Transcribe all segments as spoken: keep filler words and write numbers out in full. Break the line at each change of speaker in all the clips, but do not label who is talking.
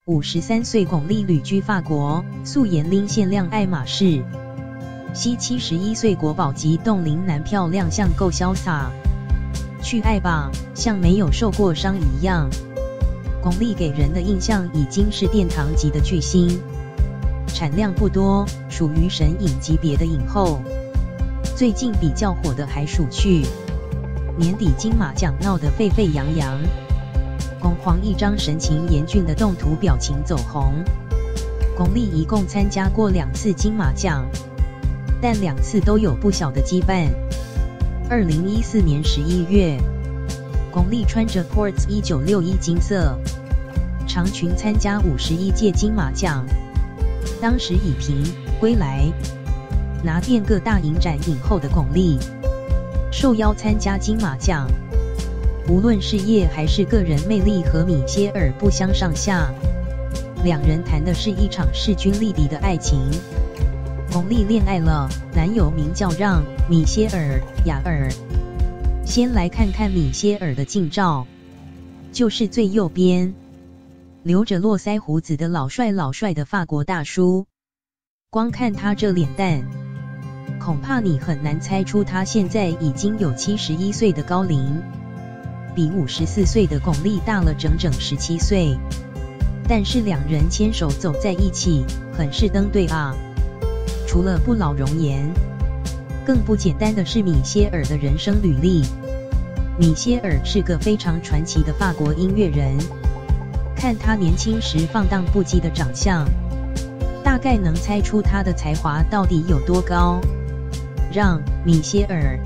五十三岁巩俐旅居法国，素颜拎限量爱马仕。西七十一岁国宝级冻龄男漂亮像够潇洒，去爱吧，像没有受过伤一样。巩俐给人的印象已经是殿堂级的巨星，产量不多，属于神影级别的影后。最近比较火的还属去年底金马奖闹得沸沸扬扬，巩皇一张神情严峻的动图表情走红。巩俐一共参加过两次金马奖，但两次都有不小的羁绊。二零一四年十一月，巩俐穿着 Ports 一九六一金色长裙参加五十一届金马奖，当时以凭《归来》拿遍各大影展影后的巩俐，受邀参加金马奖，无论事业还是个人魅力和米歇尔不相上下。两人谈的是一场势均力敌的爱情。巩俐恋爱了，男友名叫让·米歇尔·雅尔。先来看看米歇尔的近照，就是最右边，留着络腮胡子的老帅老帅的法国大叔。光看他这脸蛋，恐怕你很难猜出他现在已经有七十一岁的高龄，比五十四岁的巩俐大了整整十七岁。但是两人牵手走在一起，很是登对啊。除了不老容颜，更不简单的是米歇尔的人生履历。米歇尔是个非常传奇的法国音乐人，看他年轻时放荡不羁的长相，大概能猜出他的才华到底有多高。让·米歇尔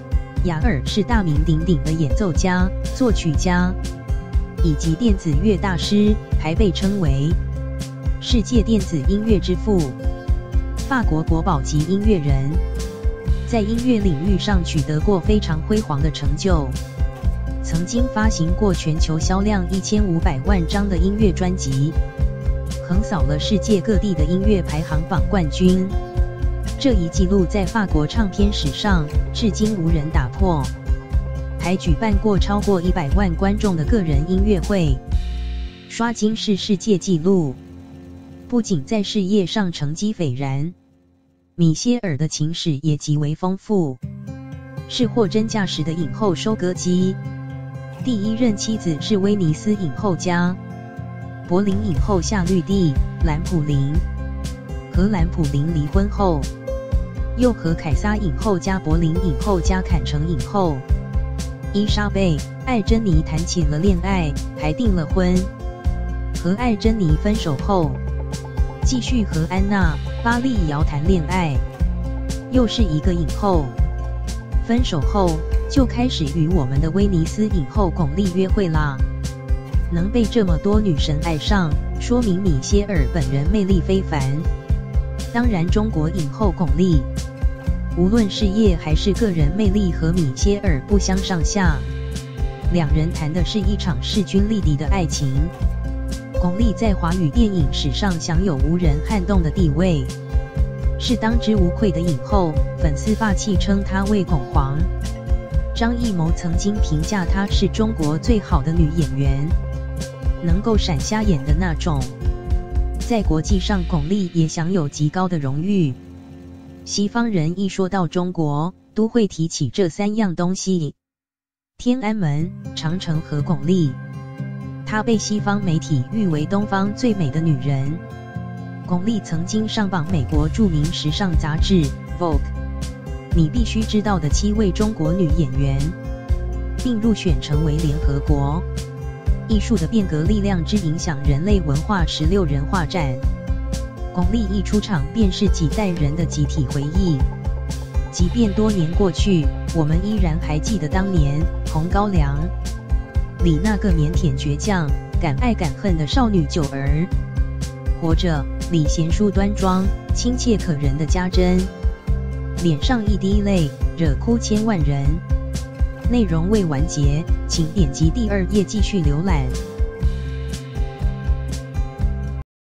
·雅尔是大名鼎鼎的演奏家、作曲家以及电子乐大师，还被称为世界电子音乐之父。法国国宝级音乐人，在音乐领域上取得过非常辉煌的成就，曾经发行过全球销量一千五百万张的音乐专辑，横扫了世界各地的音乐排行榜冠军。这一纪录在法国唱片史上至今无人打破，还举办过超过一百万观众的个人音乐会，刷金氏世界纪录。不仅在事业上成绩斐然，米歇尔的情史也极为丰富，是货真价实的影后收割机。第一任妻子是威尼斯影后家柏林影后夏绿蒂·兰普林，和兰普林离婚后，又和凯撒影后加柏林影后加坎城影后伊莎贝·艾珍妮谈起了恋爱，还订了婚。和艾珍妮分手后，继续和安娜·巴利瑶谈恋爱，又是一个影后。分手后就开始与我们的威尼斯影后巩俐约会啦。能被这么多女神爱上，说明米歇尔本人魅力非凡。当然，中国影后巩俐，无论事业还是个人魅力和米歇尔不相上下。两人谈的是一场势均力敌的爱情。巩俐在华语电影史上享有无人撼动的地位，是当之无愧的影后，粉丝霸气称她为巩皇。张艺谋曾经评价她是中国最好的女演员，能够闪瞎眼的那种。在国际上，巩俐也享有极高的荣誉。西方人一说到中国，都会提起这三样东西：天安门、长城和巩俐。她被西方媒体誉为东方最美的女人。巩俐曾经上榜美国著名时尚杂志 Vogue 你必须知道的七位中国女演员，并入选成为联合国艺术的变革力量之影响人类文化十六人画展。巩俐一出场便是几代人的集体回忆，即便多年过去，我们依然还记得当年《红高粱》里那个腼腆倔强、敢爱敢恨的少女九儿。活着里贤淑端庄、亲切可人的家珍，脸上一滴泪，惹哭千万人。内容未完结，请点击第二页继续浏览。